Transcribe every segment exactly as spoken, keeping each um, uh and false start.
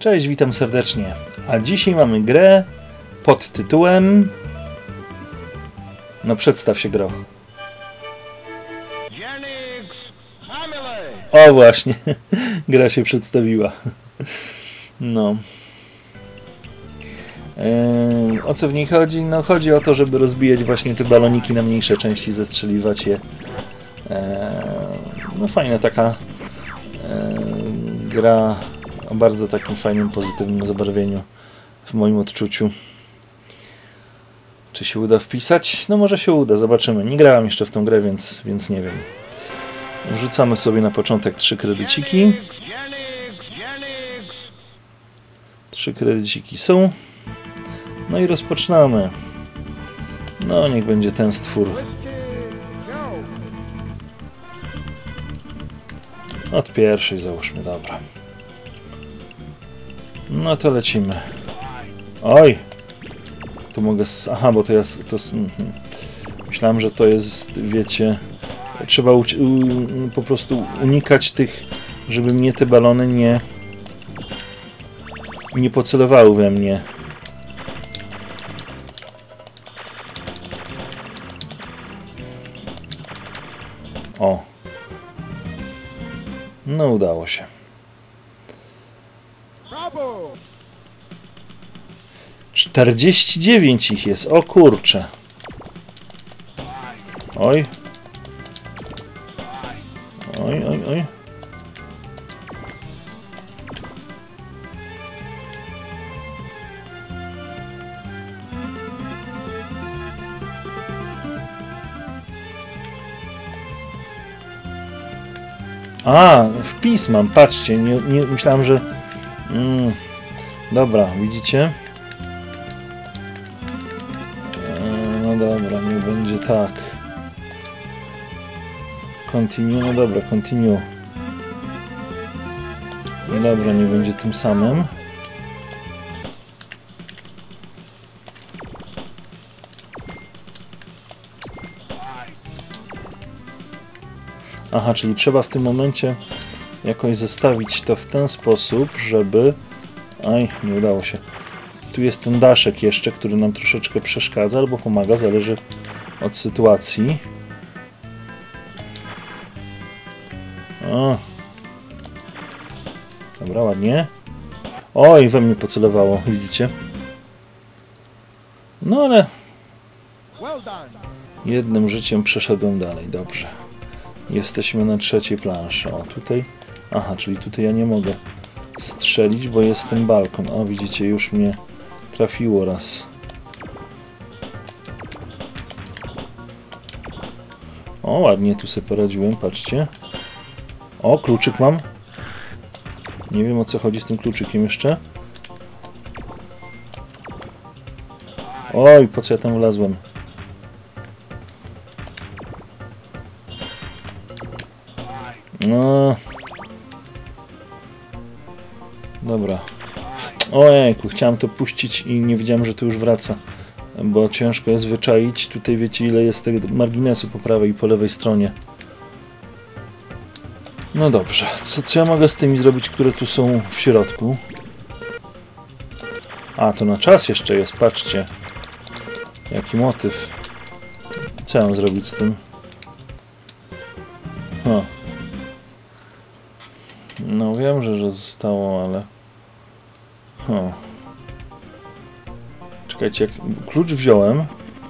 Cześć, witam serdecznie. A dzisiaj mamy grę pod tytułem... No przedstaw się, Gro. O właśnie, gra się przedstawiła. No. Eee, o co w niej chodzi? No chodzi o to, żeby rozbijać właśnie te baloniki na mniejsze części, zestrzeliwać je. Eee, no fajna taka eee, gra o bardzo takim fajnym, pozytywnym zabarwieniu w moim odczuciu. Czy się uda wpisać? No może się uda, zobaczymy. Nie grałem jeszcze w tą grę, więc, więc nie wiem. Wrzucamy sobie na początek trzy kredyciki. Trzy kredyciki są. No i rozpoczynamy. No niech będzie ten stwór. Od pierwszej załóżmy, dobra. No to lecimy. Oj! Tu mogę... Aha, bo to jest... To jest mhm. Myślałem, że to jest, wiecie... Trzeba u, u, po prostu unikać tych, żeby mnie te balony nie... nie pocelowały we mnie. O. No udało się. czterdzieści dziewięć ich jest. O kurcze. Oj. Oj, oj, oj. A, wpis mam, patrzcie, nie, nie myślałem, że... Mm, dobra, widzicie? E, no dobra, niech będzie tak. Continue, no dobra, continue. No dobra, nie będzie tym samym. Aha, czyli trzeba w tym momencie jakoś zestawić to w ten sposób, żeby... Aj, nie udało się. Tu jest ten daszek jeszcze, który nam troszeczkę przeszkadza albo pomaga, zależy od sytuacji. O. Dobra, ładnie. Oj, we mnie pocelowało, widzicie? No ale... Jednym życiem przeszedłem dalej, dobrze. Jesteśmy na trzeciej planszy. O, tutaj... Aha, czyli tutaj ja nie mogę strzelić, bo jest ten balkon. O, widzicie, już mnie trafiło raz. O, ładnie tu sobie poradziłem, patrzcie. O, kluczyk mam. Nie wiem, o co chodzi z tym kluczykiem jeszcze. Oj, po co ja tam wlazłem? No. Dobra. Ojejku, chciałem to puścić i nie wiedziałem, że to już wraca. Bo ciężko jest wyczaić. Tutaj wiecie, ile jest tego marginesu po prawej i po lewej stronie. No dobrze. Co, co ja mogę z tymi zrobić, które tu są w środku? A, to na czas jeszcze jest, patrzcie. Jaki motyw. Co ja mam zrobić z tym? O. No wiem, że, że zostało, ale... O. Czekajcie, jak klucz wziąłem...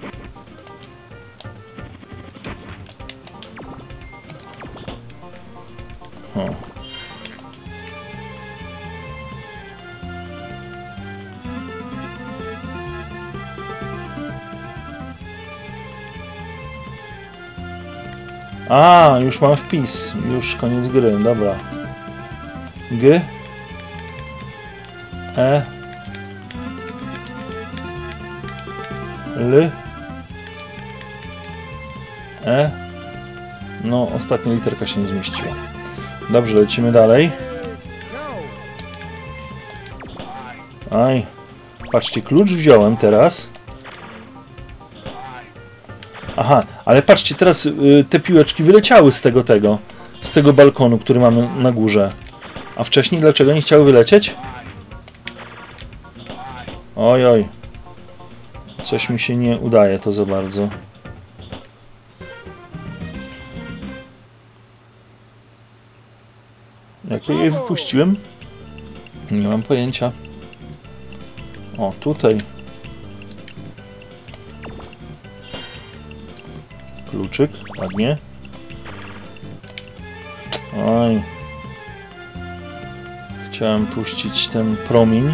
O. A, już mam wpis. Już koniec gry, dobra. G E L E No, ostatnia literka się nie zmieściła. Dobrze, lecimy dalej. Aj, patrzcie, klucz wziąłem teraz. Aha, ale patrzcie, teraz y, te piłeczki wyleciały z tego tego, z tego balkonu, który mamy na górze. A wcześniej dlaczego nie chciały wylecieć? Oj, oj. Coś mi się nie udaje to za bardzo. Jak ja jej wypuściłem? Nie mam pojęcia. O, tutaj. Kluczyk, ładnie. Oj. Chciałem puścić ten promień.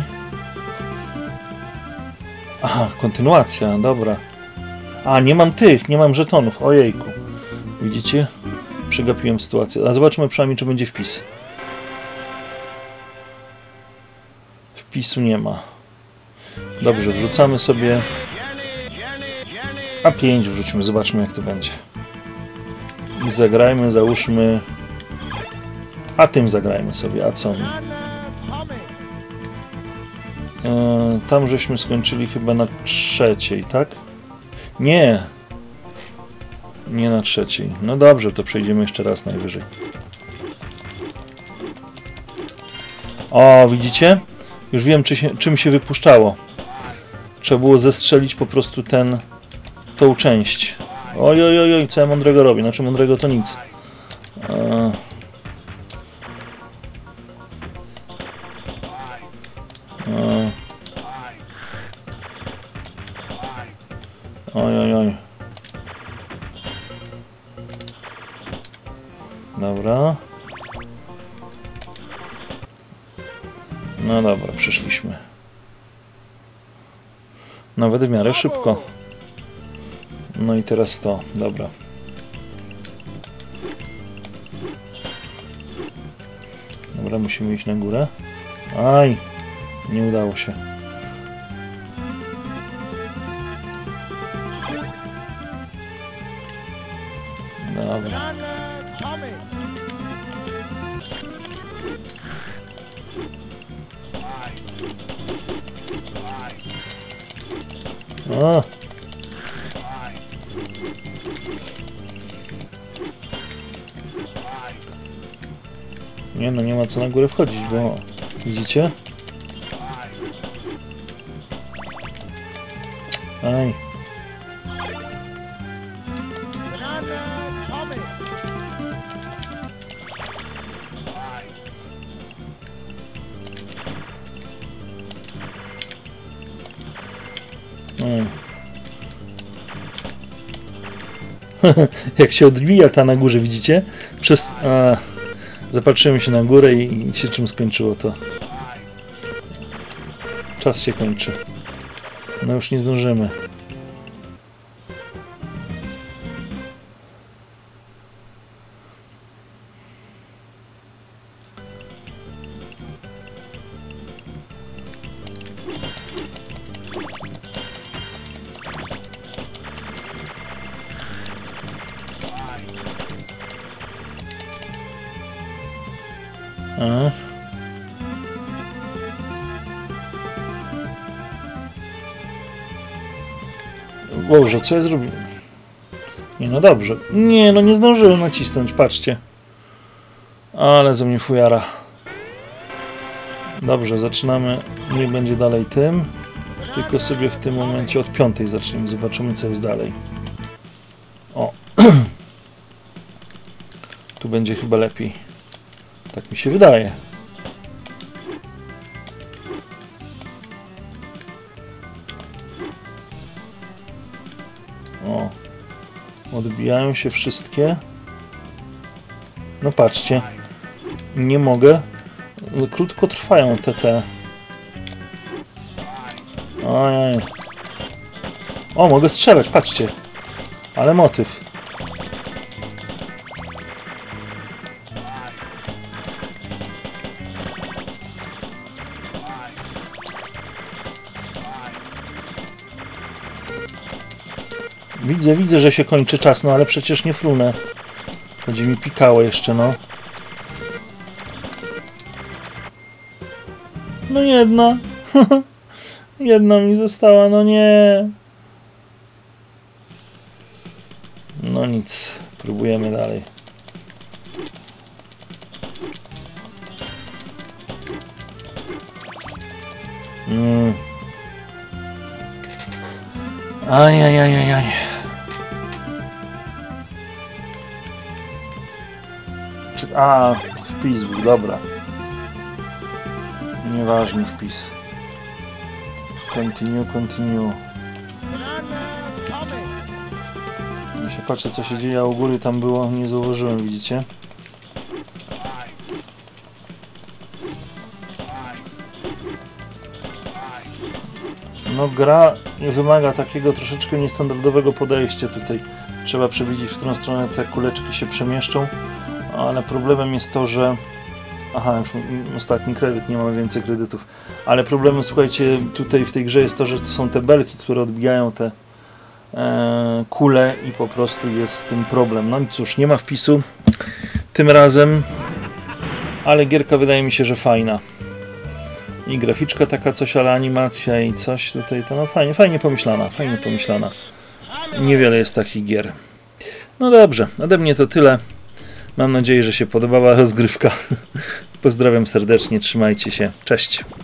Aha, kontynuacja, dobra. A, nie mam tych, nie mam żetonów, ojejku. Widzicie? Przegapiłem sytuację. A zobaczmy przynajmniej, czy będzie wpis. Wpisu nie ma. Dobrze, wrzucamy sobie... A pięć wrzućmy, zobaczmy jak to będzie. I zagrajmy, załóżmy... A tym zagrajmy sobie, a co mi? Eee, tam żeśmy skończyli chyba na trzeciej, tak? Nie! Nie na trzeciej. No dobrze, to przejdziemy jeszcze raz najwyżej. O, widzicie? Już wiem, czy się, czym się wypuszczało. Trzeba było zestrzelić po prostu ten... tą część. Oj, oj, oj, oj, co ja mądrego robię? Znaczy mądrego to nic. Eee... Eee... Oj, oj, oj. Dobra. No dobra, przyszliśmy. Nawet w miarę szybko. No i teraz to, dobra. Dobra, musimy iść na górę. Aj, nie udało się. Dobra. O. Nie no, nie ma co na górę wchodzić, bo widzicie? Aj. Jak się odbija ta na górze, widzicie? Przez... A, zapatrzyłem się na górę i, i się czym skończyło to. Czas się kończy. No już nie zdążymy. A. Boże, co ja zrobiłem? Nie, no dobrze. Nie, no nie zdążyłem nacisnąć, patrzcie. Ale ze mnie fujara. Dobrze, zaczynamy. Nie będzie dalej tym. Tylko sobie w tym momencie od piątej zaczniemy. Zobaczymy, co jest dalej. O. Tu będzie chyba lepiej. Tak mi się wydaje. O. Odbijają się wszystkie. No patrzcie. Nie mogę. Krótko trwają te te. Ojej. O, mogę strzelać, patrzcie. Ale motyw. Widzę, widzę, że się kończy czas, no ale przecież nie frunę. Będzie mi pikało jeszcze, no. No jedna. Jedna mi została, no nie. No nic, próbujemy dalej. Mm. Ajajajajaj. A, wpis był, dobra. Nieważny wpis. Continue, continue. Ja się patrzę, co się dzieje, a u góry tam było, nie zauważyłem, widzicie? No gra wymaga takiego troszeczkę niestandardowego podejścia tutaj. Trzeba przewidzieć, w którą stronę te kuleczki się przemieszczą, ale problemem jest to, że... Aha, już ostatni kredyt, nie mamy więcej kredytów. Ale problemem, słuchajcie, tutaj w tej grze jest to, że to są te belki, które odbijają te e, kule i po prostu jest z tym problem. No i cóż, nie ma wpisu tym razem, ale gierka wydaje mi się, że fajna. I graficzka taka coś, ale animacja i coś tutaj, to no fajnie, fajnie pomyślana, fajnie pomyślana. Niewiele jest takich gier. No dobrze, ode mnie to tyle. Mam nadzieję, że się podobała rozgrywka. Pozdrawiam serdecznie, trzymajcie się, cześć.